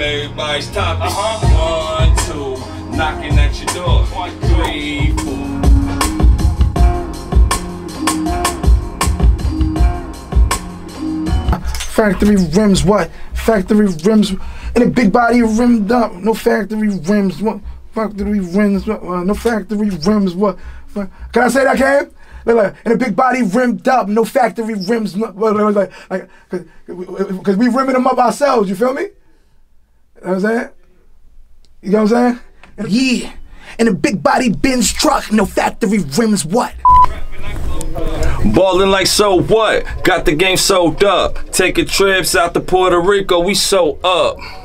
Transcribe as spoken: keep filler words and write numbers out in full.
everybody's topic. Uh-huh. One, two, knocking at your door. One, three, four. Factory rims, what? Factory rims, and a big body rimmed up. No factory rims, what? Factory rims, what? Uh, no factory rims, what? Can I say that, Cam? Like, like, and a big body rimmed up, no factory rims, like, like, like, cause we rimming them up ourselves. You feel me? You know what I'm saying? You know what I'm saying? Yeah, and a big body Benz truck, no factory rims, what? Ballin' like so what? Got the game sold up. Taking trips out to Puerto Rico, we so up.